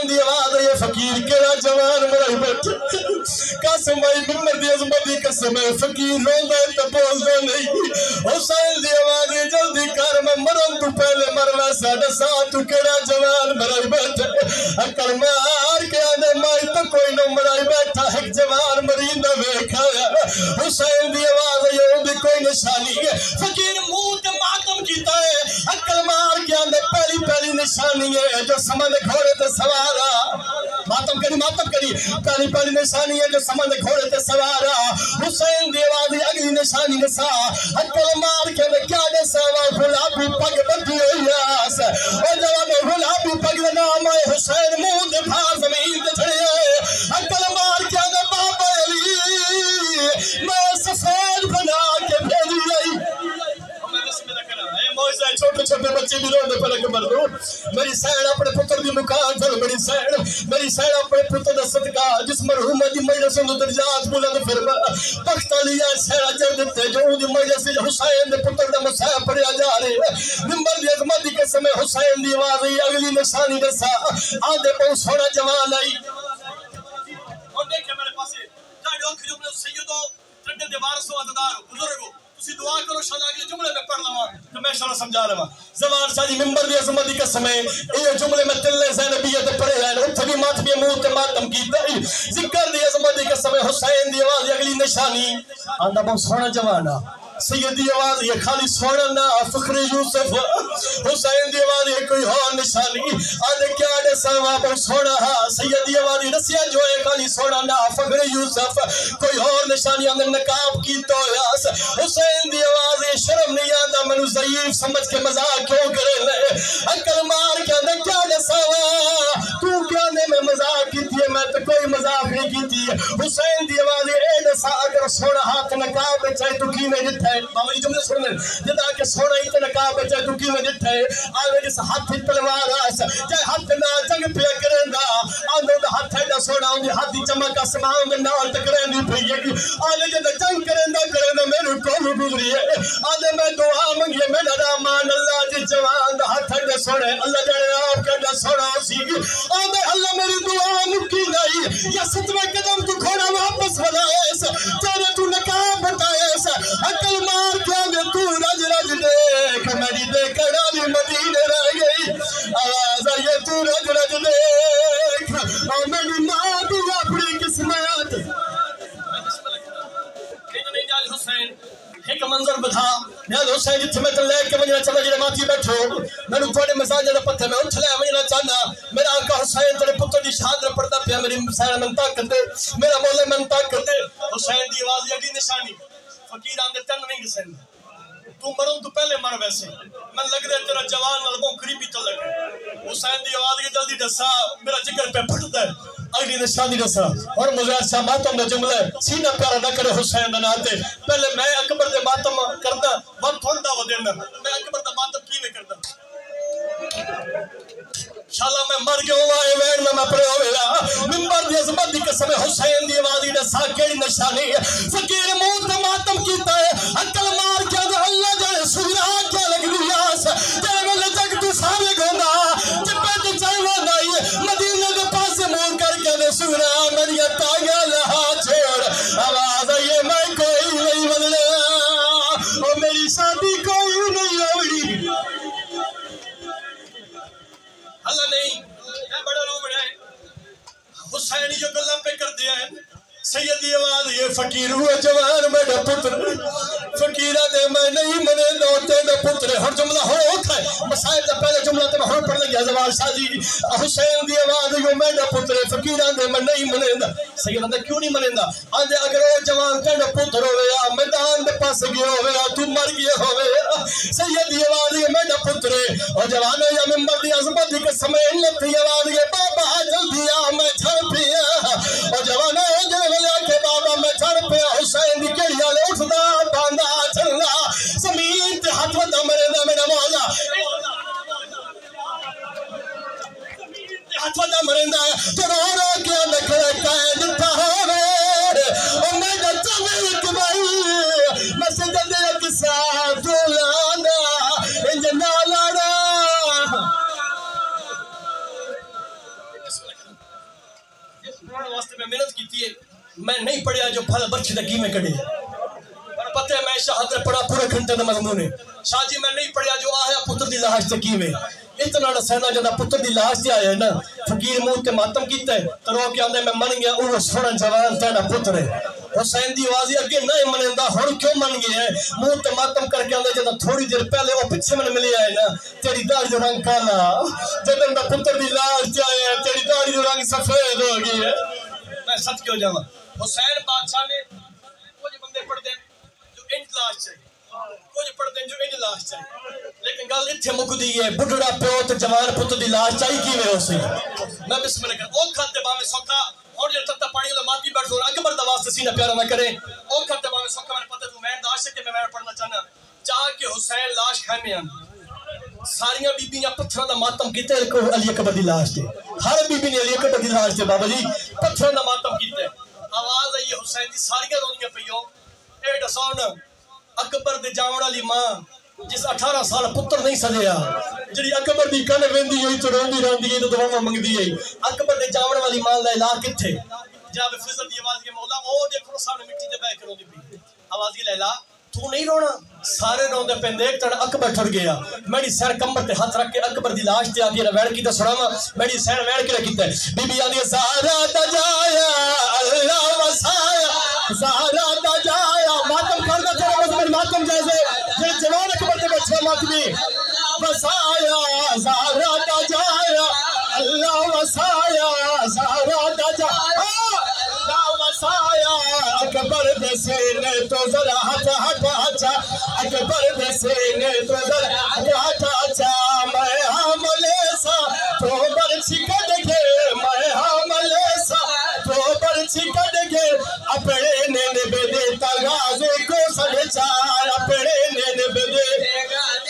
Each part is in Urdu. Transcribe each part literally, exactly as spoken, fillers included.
حسین دی آواز ہے فقیر کیڑا جوان مرائی بیٹھا قاسم بھائی ممبر دی عظمت دی قسم ہے فقیر روندا ہے تے بولدا نہیں حسین دی آواز ہے جلدی کر میں مرن تو پہلے مرنا ساڈا ساتھ تو کیڑا جوان مرائی بیٹھا عقل مار کے آنے مائی تو کوئی نہ مرائی بیٹھا ایک جوان مریندا ویکھا حسین دی آواز ہے او دی کوئی نشانی ہے فقیر منہ تے ماتم کیتا ہے عقل مار کے آنے پہلی پہلی نشانی ہے جو سمجھ گھوڑے تے سوارا ماتم کری ماتم کری پہلی پہلی نشانی ہے جو سمجھ گھوڑے تے سوارا حسین دی آواز اگلی نشانی نسا عقل مار کے آنے کیا نسا غلابی پگ بدھی ہوئی آس اور جواب غلابی پگ نام ہے حسین منہ دے بھار زمین تے چھڑے آئے عقل مار کے آنے بابا علی میں سفید بنا کے بھیجی آئی چھوٹے چھوٹے بچے بھی رونے پر لگ مر دو میری سین اپنے پتر دی مکان چل میری سین میری سین اپنے پتر دا صدقہ جس مرحوم دی مجلس سے درجات بلند فرما بخت علی سین اجر دیتے جو دی مجلس سے حسین دے پتر دا مسیح پڑھیا جا رہے نمبر دی عظمت دی قسم حسین دی آواز اگلی نشانی دسا آدھے بہت سونا جوان آئی اور دیکھیں میرے پاسے جائے اوکھ جملے سیدو ٹھنڈے دے وارثو عددار بزرگو تسی دعا کرو شاید آگے جملے میں پڑھ لوا تو میں شاید سمجھا رہا زبان شاہدی ممبر دی عظمت دی قسم ہے یہ جملے میں تلے زینبیت پڑھے ہیں اتھا بھی ماتمی موت ماتم کی دائی ذکر دی عظمت دی قسم ہے حسین دی آواز اگلی نشانی آندہ بہت سونا جوانا سیدی آواز یہ خالی سونا نا فخر یوسف حسین دی آواز یہ کوئی اور نشانی آدھے کیا آدھے سوا بہت سونا ہاں سیدی آواز یہ نسیہ جو ہے خالی سونا نا فخر یوسف کوئی اور نشانی آدھے نقاب کی تو یاس حسین دی آواز یہ شرم نہیں آدھا منو ضعیف سمجھ کے مزاق کیوں کرے لے عقل مار کے آدھے کیا آدھے سوا تو کیا آدھے میں مزاق کی تھی میں تو کوئی مزاق نہیں کی تھی حسین دی آواز یہ اے نسا اگر سونا ہاتھ نقاب چاہے تو کی میں جتا ہے بابا یہ جملے سننے جدا کہ سونا ہی تے نقاب چاہے تو کی میں جتا ہے آوے جس ہاتھ تلوار آس چاہے ہاتھ نہ جنگ پہ کرندا آندو دا ہاتھ ہے سونا ہوندی ہاتھ دی چمک آسمان دے نال ٹکرین دی پئی ہے آلے جد جنگ کرندا کرندا میرے کول گزری ہے آلے میں دعا منگی میرا رحمان اللہ جی جوان دا ہاتھ ہے سونا اللہ جانے آپ کا سونا سی آندے اللہ میری دعا مکی نہیں یا ستویں قدم تو کھوڑا واپس بلائے تیرے تو نقاب بتائے عقل مار کیا میں تو رج رج دیکھ میری دیکھڑا بھی مدینے رہ گئی آواز آئیے تو رج رج دیکھ اور میری ماں بھی اپنی قسمت حسین ایک منظر بتھا نیاز حسین جتھے میں تن لے کے وجنہ چلا جنہ ماتی بیٹھو میں نے تھوڑے مساج جنہ پتھے میں اٹھ لے وجنہ چاہنا میرا آقا حسین تیرے پتر دی شہادر پڑھتا پیا میری مسائل منتا کر دے میرا مولا منتا کر دے حسین دی آواز یقین نشانی فقیر آندے تن نہیں گسن تو مروں تو پہلے مر ویسے میں لگ دے تیرا جوان نلبوں قریبی تو لگے حسین دی آواز کی جلدی دسا میرا جگر پہ پھٹتا ہے اگلی نشانی دسا اور مزار شاہ ماتم نے جملے سینہ پیارا نہ کرے حسین نناتے پہلے میں اکبر دے ماتم کردا وقت ہوندہ وہ دینا میں اکبر دے ماتم کی میں کردا شاءاللہ میں مر گیا ہوا ہے وین میں میں پڑے ہوئے رہا ممبر دی عظمت دی قسم حسین دی آواز دی دسا کیڑی نشانی ہے فقیر موت ماتم کیتا ہے عقل مار کیا دے اللہ جانے سورا کیا لگ دیاس تیرے میں لجک تو سارے گھونا جبے تو چاہیے نہیں مدینہ دے پاس مون کر کے دے سورا میری تاگا لہا چھوڑ آواز آئیے میں کوئی نہیں بدلے اور میری شادی کوئی نہیں ہوئی اللہ نہیں میں بڑا رو بڑا ہے حسین جو گلہ پہ کر دیا ہے سیدی آواز یہ فقیر ہوئے جوان میرا پتر فقیرہ دے میں نہیں منے لوٹے دے پتر ہر جملہ ہو ہوتا ہے مسائل دے پہلے جملہ تے میں ہر پڑھ لگیا زوال شاہ جی حسین دی آواز یہ میرا پتر فقیرہ دے میں نہیں منے دا سیدہ دے کیوں نہیں منے دا آندے اگر وہ جوان تیرا پتر ہوئے یا میدان دے پاس گیا ہوئے یا تو مر گیا ہوئے سیدی آواز یہ میرا پتر اور جوان یا ممبر دی عظمت دی قسم علت دی آواز یہ بابا جلدی آ میں چھڑ پیا اور جوان ہے کہ بابا میں چھڑ پہ حسین دی کڑیا لے اٹھدا باندھا چلنا زمین تے ہاتھ ودا مرے دا میرا مولا ہاتھ ودا مرے دا تو رو رو کے نکھڑے قائد تھا ہوئے اور میں جتا میں کبائی میں سجد ایک ساتھ لانا انجنا لانا واسطے میں محنت کی ہے میں نہیں پڑھیا جو پھل برچ دگی میں کڑے پر پتہ ہے میں شہادت پڑھا پورے گھنٹے دا مضمون ہے شاہ جی میں نہیں پڑھیا جو آیا پتر دی لاش تکی میں اتنا رسینا جدا پتر دی لاش دی آیا ہے نا فقیر موت تے ماتم کیتا ہے تو رو کے آندے میں من گیا اوہ سونا جوان تینا پتر ہے حسین دی آوازی اگے نہیں منندہ ہن کیوں من گیا ہے موت تے ماتم کر کے آندے جدا تھوڑی دیر پہلے وہ پچھے من ملی آئے نا تیری داڑھی جو رنگ کالا جدن دا پتر دی لاش دی آیا ہے تیری داڑھی جو رنگ سفید ہو گئی ہے میں سچ کیوں جاواں حسین بادشاہ نے کچھ بندے پڑھ دیں جو انج لاش چاہیے کچھ پڑھ دیں جو انج لاش چاہیے لیکن گل اتھے مک دی ہے بڑھڑا پیو تے جوان پتر دی لاش چاہیے کیویں ہو سی میں بسم اللہ کر او کھاتے باویں سوکھا اور جو تتا پانی والا ماتی بیٹھ دور اکبر دا واسطے سینہ پیارا نہ کرے او کھاتے باویں سوکھا میں پتہ تو میں داش ہے کہ میں پڑھنا چاہنا چاہ کہ حسین لاش خیمے آن ساریاں بی بیاں پتھراں دا ماتم کیتے علی اکبر دی لاش تے ہر بی بی نے علی اکبر دی لاش تے بابا جی پتھراں دا ماتم کیتے آواز آئی حسین دی ساریاں رونیاں پئیو اے دساؤ اکبر دے جاون والی ماں جس اٹھارہ سال پتر نہیں سجیا جڑی اکبر دی کن ویندی ہوئی تو روندی روندی تو دعاواں منگدی ہے اکبر دے جاون والی ماں لیلا کتھے جناب فضل دی آواز کے مولا او دیکھو سامنے مٹی تے بیٹھ کے روندی پئی آواز کی لیلا تو نہیں رونا سارے روندے پیندے ایک تڑ اکبر ٹھر گیا میری سر کمر تے ہاتھ رکھ کے اکبر دی لاش تے آدھی ویڑ کی تے سڑاواں میری سر ویڑ کے رکھتا ہے بی بی آدھی زہرا تجایا اللہ وسایا زہرا تجایا ماتم کرنا تیرا مزمن ماتم جیسے یہ جوان اکبر تے بچے ماتمی وسایا زہرا تجایا اللہ وسایا زہرا تجایا وسایا اکبر دے سینے تو ذرا ہٹ ہٹ اچھا اکبر دے سینے تو ذرا ہٹ ہٹ اچھا میں حاملے سا تو برچی کڑ گے میں حاملے سا تو برچی کڑ گے اپنے نینے بے دے تغازے کو سڑچار اپنے نینے بے دے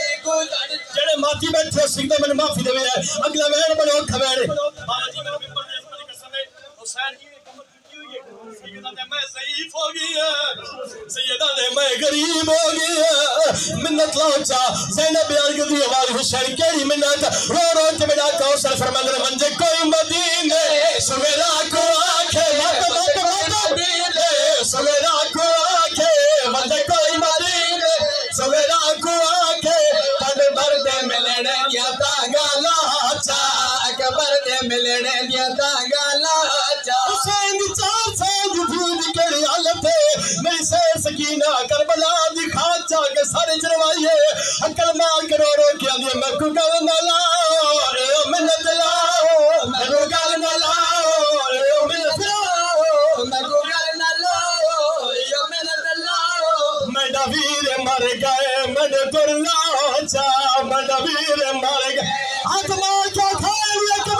جڑے ماتی بیٹھے سکتے میں معافی دے ہے اگلا ویر بڑے اور کھویرے بابا جی میں ممبر دے اسمانی قسم ہے حسین کی سیدہ دے میں ضعیف ہو گئی ہے سیدہ دے میں غریب ہو گئی ہے منت لاؤچا زینب بیان کی دی آواز حسین کیڑی منت رو رو کے میرا کوثر فرماندے منجے کوئی مدینے سویرا کو آنکھے وقت وقت وقت مدینے سویرا کو آنکھے منجے کوئی مدینے سویرا کو آنکھے پڑ بردے ملنے دیا تانگا لاچا اکبر دے ملنے دیا تانگا لاچا حسین دی چار سال دی دھود کڑی عالم تھے میری سیر سکینہ کربلا دی خانچہ کے سارے جروائیے اکل مال کے رو رو کیا دیا میں کو گل نہ لاؤ اے منت لاؤ میں کو گل نہ لاؤ اے منت لاؤ میں کو گل نہ لاؤ اے منت لاؤ میں ڈویر مر گئے میں در لاؤ چا میں ڈویر مر گئے ہاتھ ماں کیا کھائے